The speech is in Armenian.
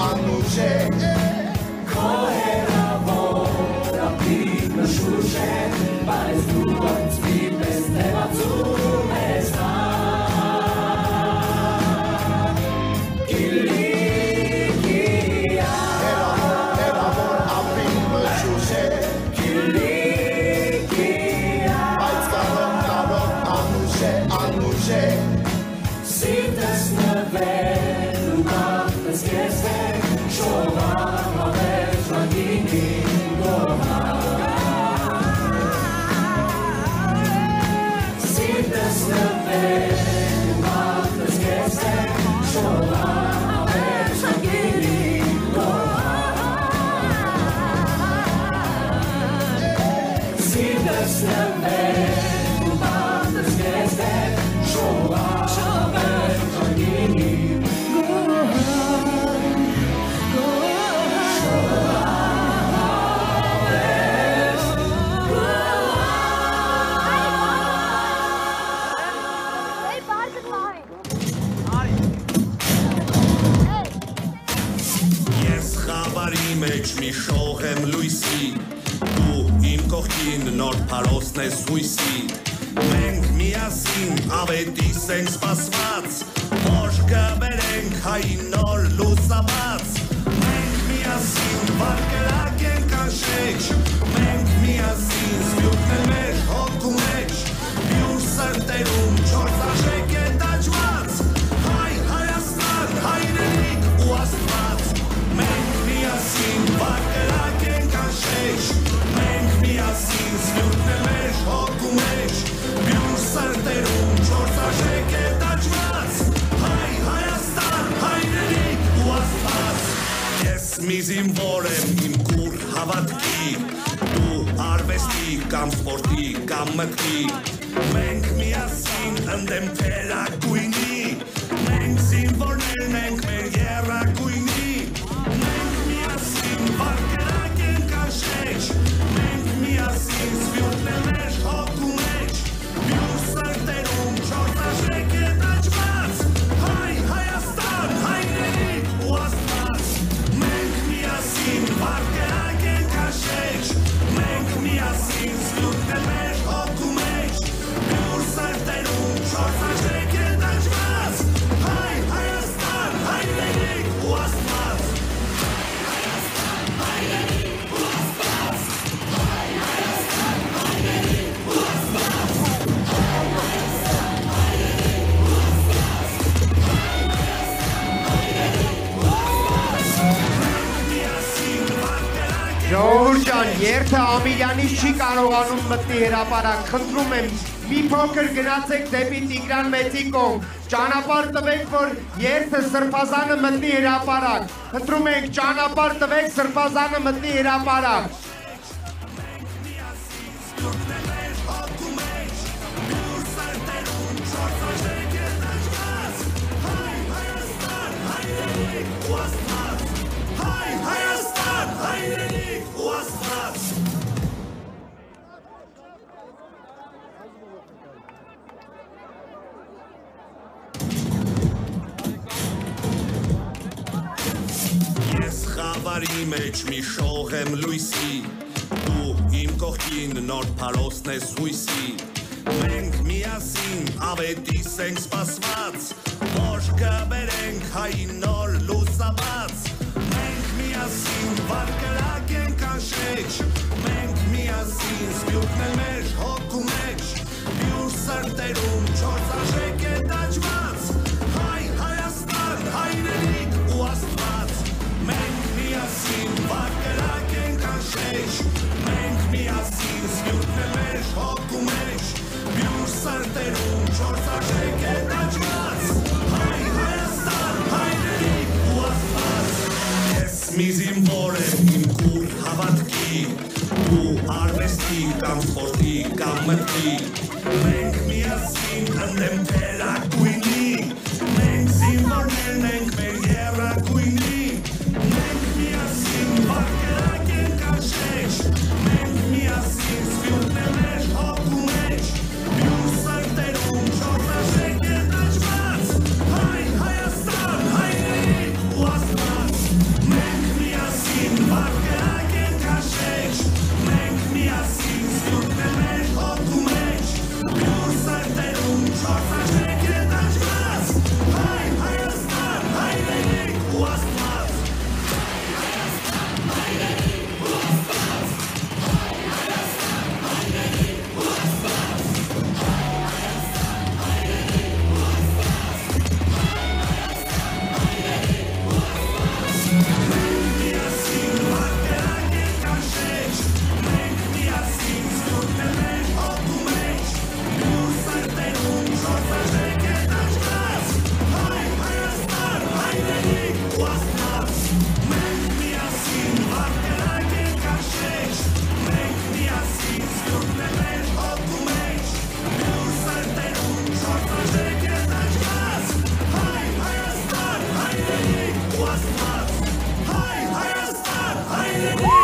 Երթը Ամիրյանից չի կարողանում մտնի հրապարակ, խնդրում եմ մի փոքր գնացեք դեպի Տիգրան Մեծի կողմ, ճանապարհ տվեք, որ երթը Սրբազանը մտնի հրապարակ, խնդրում ենք ճանապարհ տվեք Սրբազանը մտնի հրապարակ։ Խավարի մեջ մի շող եմ լույսի, դու իմ կողքին նոր փարոսն ես հույսի, մենք միասին ավետիս ենք սպասված, որ կբերենք հայի նոր լուսաբաց, մենք միասին վարկրակ ենք անշեջ, մենք միասին սպյութն էլ մեր հոգու մեջ, բյուր սրտերում չորս արժեք է տաճված, հայ Հայաստան, հայրենիք ու Աստված, մենք միասին վարկրակ ենք անշեջ, մենք միասին սպյութն է մեր հոգու մեջ, բյուր սրտերում չորս արժեք է տաճված, հայ Հայաստան, հայրենիք ու Աստված, ես մի զինվոր եմ իմ կուր հավատքի, դու արվեստի կամ սպորտի կամ մտքի, մենք միասին ընդեմ թերակույնի, մենք զինվորներն ենք մեր եռակույնի, մենք միասին վարկրակ ենք անշեջ, մենք միասին սպյութն է մեր հոգու մեջ, բյուր սրտերում չորս արժեք է տաճված, հայ Հայաստան, հայրենիք ու Աստված, Ալիևի